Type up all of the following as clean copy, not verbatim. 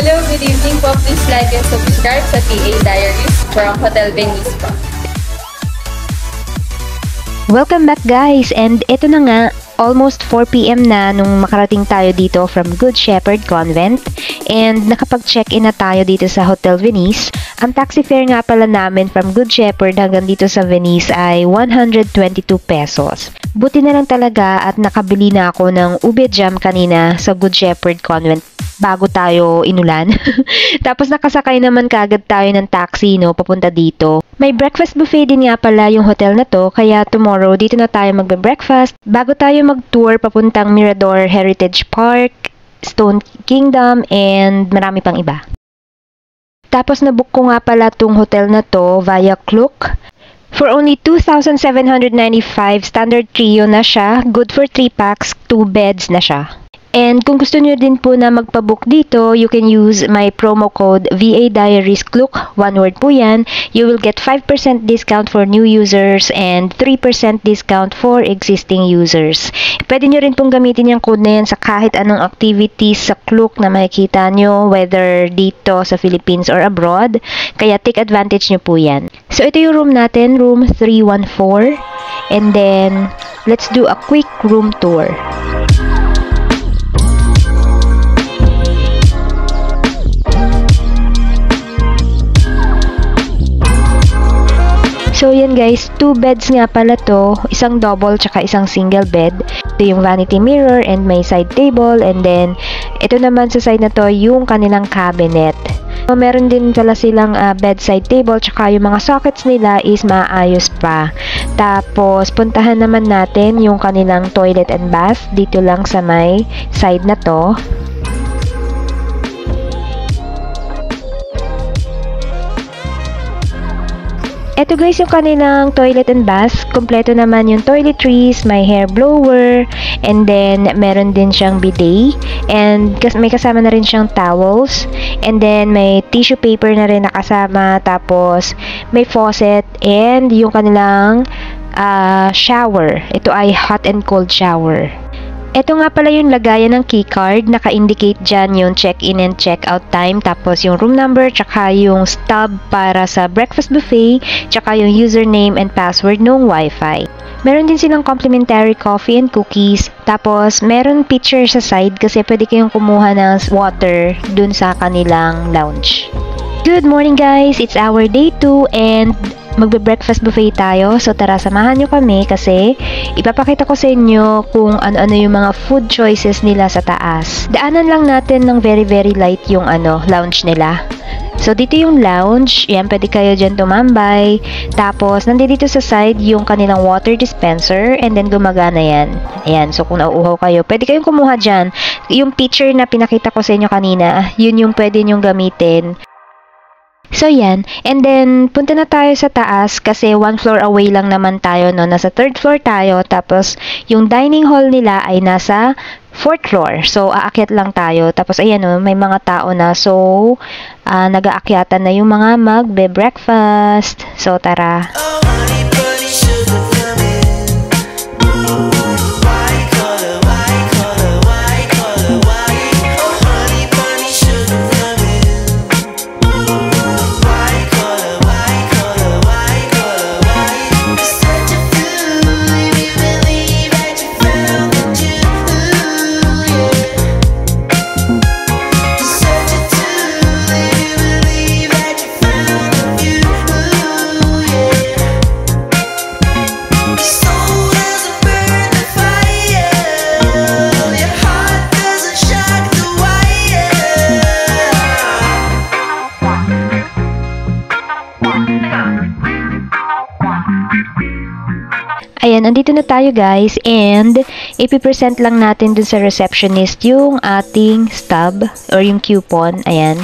Hello, good evening po. Please like and subscribe sa PA Diaries from Hotel Venice po. Welcome back guys, and ito na nga, almost 4 PM na nung makarating tayo dito from Good Shepherd Convent, and nakapag-check-in na tayo dito sa Hotel Venice. Ang taxi fare nga pala namin from Good Shepherd hanggang dito sa Venice ay 122 pesos. Buti na lang talaga at nakabili na ako ng ube jam kanina sa Good Shepherd Convent bago tayo inulan. Tapos nakasakay naman kagad tayo ng taxi, no, papunta dito. May breakfast buffet din nga pala yung hotel na to, kaya tomorrow dito na tayo magbe-breakfast bago tayo mag-tour papuntang Mirador Heritage Park, Stone Kingdom, and marami pang iba. Tapos nabook ko nga pala tong hotel na to via Klook. For only 2,795, standard trio na siya, good for 3 packs, 2 beds na siya. And kung gusto nyo din po na magpabook dito, you can use my promo code VA Diaries Klook, one word po yan. You will get 5% discount for new users and 3% discount for existing users. Pwede nyo rin pong gamitin yung code na yan sa kahit anong activities sa Klook na makikita nyo, whether dito sa Philippines or abroad. Kaya take advantage nyo po yan. So ito yung room natin, room 314. And then, let's do a quick room tour. So yan guys, 2 beds nga pala to, isang double tsaka isang single bed. Ito yung vanity mirror and may side table, and then ito naman sa side na to yung kanilang cabinet. So, meron din pala silang bedside table tsaka yung mga sockets nila is maayos pa. Tapos puntahan naman natin yung kanilang toilet and bath dito lang sa may side na to. Ito guys yung kanilang toilet and bath. Kompleto naman yung toiletries, may hair blower, and then meron din siyang bidet, and may kasama na rin siyang towels, and then may tissue paper na rin nakasama, tapos may faucet, and yung kanilang shower. Ito ay hot and cold shower. Ito nga pala yung lagayan ng keycard, naka-indicate dyan yung check-in and check-out time, tapos yung room number, tsaka yung stub para sa breakfast buffet, tsaka yung username and password ng Wi-Fi. Meron din silang complimentary coffee and cookies, tapos meron pitcher sa side kasi pwede kayong kumuha ng water dun sa kanilang lounge. Good morning guys! It's our day 2 and magbe-breakfast buffet tayo. So tara, samahan nyo kami kasi ipapakita ko sa inyo kung ano-ano yung mga food choices nila sa taas. Daanan lang natin ng very light yung lounge nila. So dito yung lounge, yan, pwede kayo dyan tumambay. Tapos nandito sa side yung kanilang water dispenser, and then gumagana yan. Ayan, so kung nauuhaw kayo, pwede kayong kumuha dyan. Yung picture na pinakita ko sa inyo kanina, yun yung pwede nyong gamitin. So yan, and then punta na tayo sa taas kasi 1 floor away lang naman tayo, no? Nasa 3rd floor tayo, tapos yung dining hall nila ay nasa 4th floor. So aakyat lang tayo, tapos ayan, no, may mga tao na, so nag-aakyatan na yung mga magbe-breakfast. So tara. Ayan, andito na tayo guys, and ipipresent lang natin dun sa receptionist yung ating stub or yung coupon. Ayan.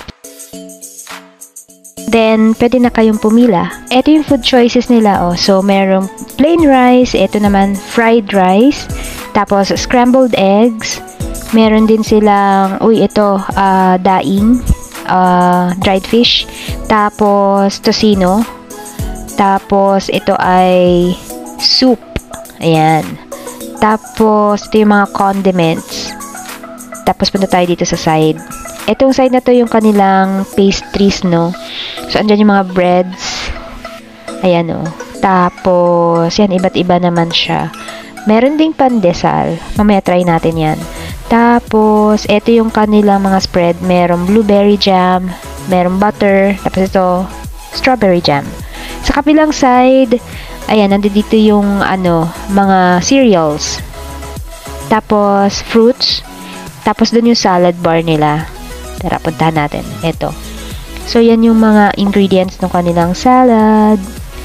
Then, pwede na kayong pumila. Ito yung food choices nila, oh. So, merong plain rice, ito naman fried rice, tapos scrambled eggs, meron din silang, daing, dried fish, tapos tocino, tapos ito ay soup. Ayan. Tapos, ito yung mga condiments. Tapos, punta tayo dito sa side. Itong side na to yung kanilang pastries, no? So, andyan yung mga breads. Ayan, oh. Tapos, yan, iba't iba naman siya. Meron ding pandesal. Mamaya try natin yan. Tapos, ito yung kanilang mga spread. Merong blueberry jam, merong butter, tapos ito, strawberry jam. Sa kabilang side, ayan, nandito yung, mga cereals. Tapos, fruits. Tapos, dun yung salad bar nila. Tara, puntahan natin. Ito. So, yan yung mga ingredients ng kanilang salad.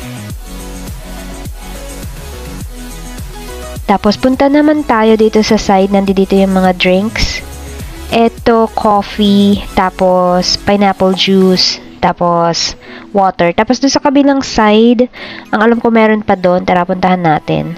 Tapos, punta naman tayo dito sa side. Nandito yung mga drinks. Ito, coffee. Tapos, pineapple juice. Tapos, water. Tapos, doon sa kabilang side, ang alam ko meron pa doon. Tara, puntahan natin.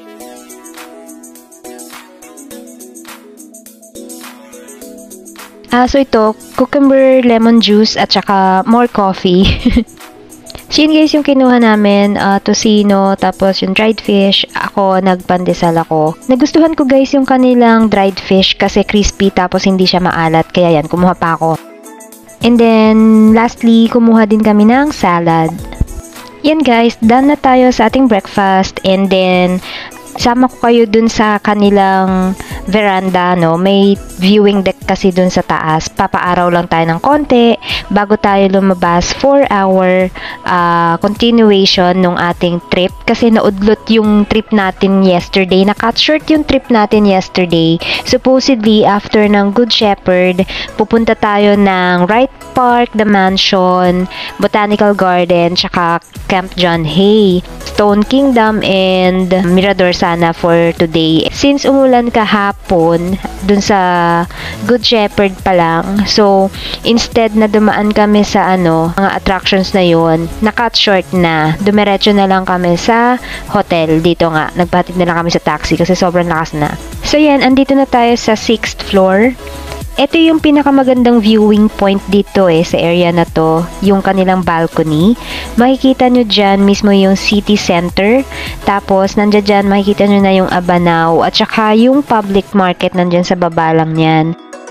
So, ito, cucumber, lemon juice, at saka more coffee. So, yun guys, yung kinuha namin, tocino, tapos yung dried fish. Ako, nagpandesal ako. Nagustuhan ko guys yung kanilang dried fish kasi crispy, tapos hindi siya maalat. Kaya yan, kumuha pa ako. And then, lastly, kumuha din kami ng salad. Yan guys, done na tayo sa ating breakfast. And then, sama ko kayo dun sa kanilang veranda, no? May viewing deck kasi dun sa taas. Papaaraw lang tayo ng konti bago tayo lumabas for our continuation nung ating trip. Kasi naudlot yung trip natin yesterday. Na-cut short yung trip natin yesterday. Supposedly, after ng Good Shepherd, pupunta tayo ng Wright Park, The Mansion, Botanical Garden, tsaka Camp John Hay, Stone Kingdom, and Mirador sana for today. Since umulan kahapon dun sa Good Shepherd pa lang, so instead na dumaan kami sa mga attractions na yon, na-cut short na. Dumiretso na lang kami sa hotel. Dito nga, nagpatid na lang kami sa taxi kasi sobrang lakas na. So yan, andito na tayo sa 6th floor. Ito yung pinakamagandang viewing point dito sa area na to, yung kanilang balcony. Makikita nyo dyan mismo yung city center. Tapos, nandyan dyan, makikita nyo na yung Abanao at saka yung public market nandyan sa baba lang yan.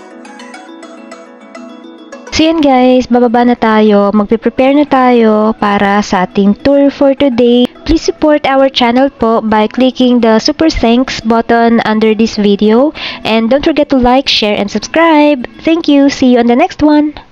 So yan guys, bababa na tayo, magpe-prepare na tayo para sa ating tour for today. Please support our channel po by clicking the super thanks button under this video. And don't forget to like, share, and subscribe. Thank you. See you on the next one.